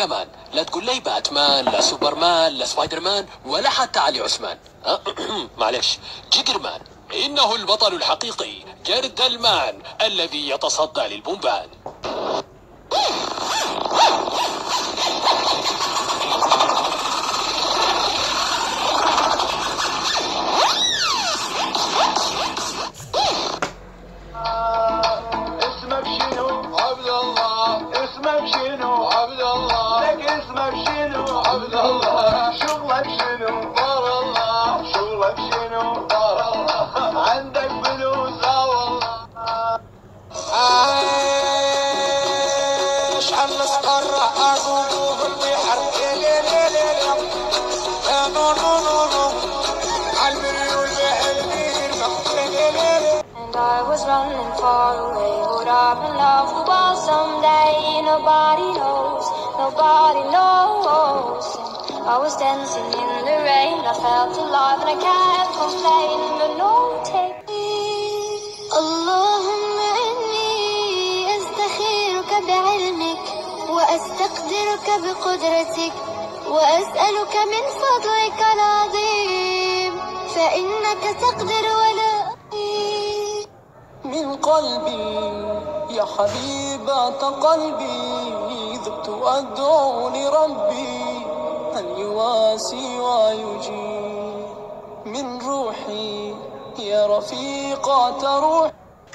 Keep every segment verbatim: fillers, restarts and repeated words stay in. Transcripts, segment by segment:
يا مان، لا تقول لي باتمان لا سوبرمان لا سبايدر مان ولا حتى علي عثمان. معلش، جيجر مان إنه البطل الحقيقي، جردلمان الذي يتصدى للبومبان. اسمك شنو؟ عبد الله. اسمك شنو؟ عبد الله. لك اسمك شنو؟ عبد الله. شغلك شنو؟ دار الله. شغلك شنو؟ دار الله. عندك فلوس؟ لا والله. عايش على الصخرة أبوه البحر. ليل ليل ليل نو نو نو نو على المليون بحلمي. And I was running far away. Would I run off the wall someday? Nobody knows, nobody knows. And I was dancing in the rain. I felt alive and I can't complain. But no, take me. اللهم إني أستخيرك بعلمك وأستقدرك بقدرتك وأسألك من فضلك العظيم فإنك تقدر ولا من قلبي يا حبيبة قلبي ذبت أدعو لربي أن يواسي ويجيب من روحي يا رفيقة روحي.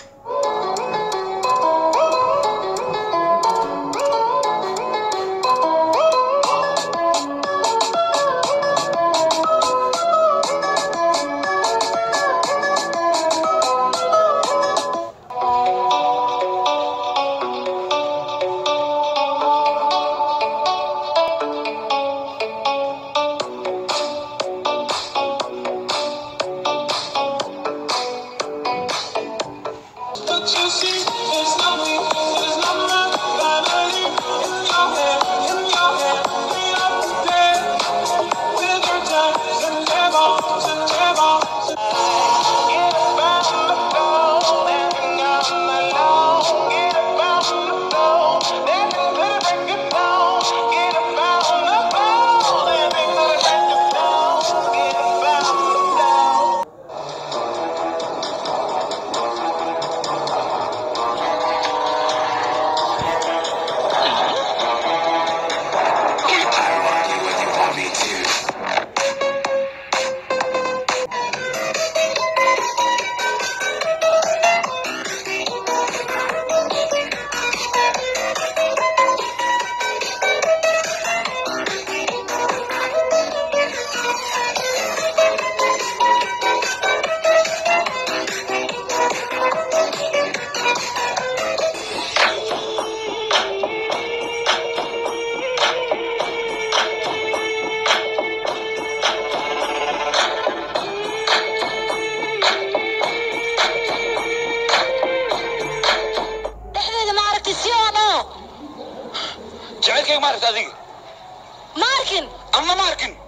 جعلك مارك هذه ماركن أما ماركن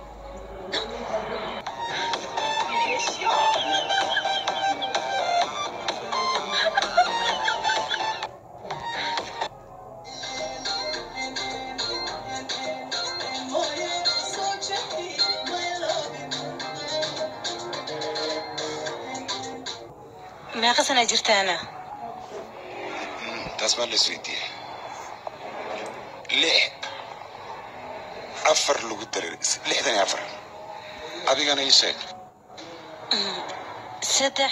meeqa sana jirtaana taas ma la isweydiiyey lix afar lagu daray lixdan iyo afar adigana ii sheeg saddex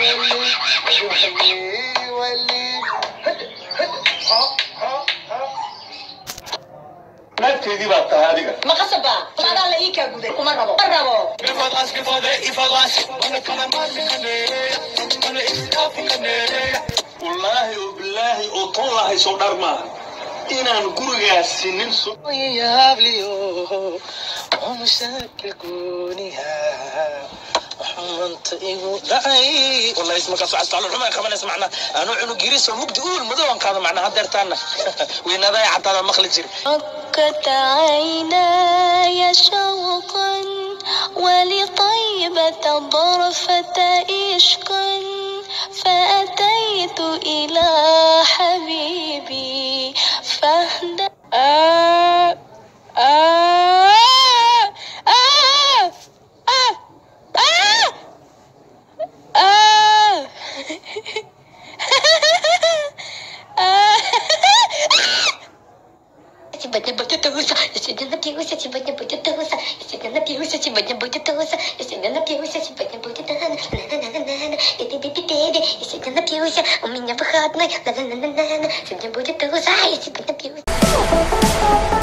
نبتدي بقى هذه ما قصبة ما قال لي كابودي وما ربو ربو بفضاس بفضاي بفضاس وانا كلام والله وبالله وطلع يصدر ما إنا نقول يا سنين سو يا بليو ومشاكل كونها وحمنت إيغو دعي والله اسمك أصعد على الحمى كمان اسمعنا أنا عنو جريس ومقد قول مدوان كذا معنا هدرتنا وين هذا حتى مخلد جري فكت عيناي شوقا ولطيبة ضرفة إشقا فأتيت إلى حبيبي فاهدى آه آه آه آه آه آه Сегодня будет туса, я сегодня напьюсь, сегодня будет туса, я сегодня напьюсь, сегодня будет туса, я сегодня напьюсь, сегодня будет на-на-на-на-на-на, я тебе-тебе-тебе, я сегодня напьюсь, у меня выходной, на-на-на-на-на-на, сегодня будет туса, я сегодня напьюсь.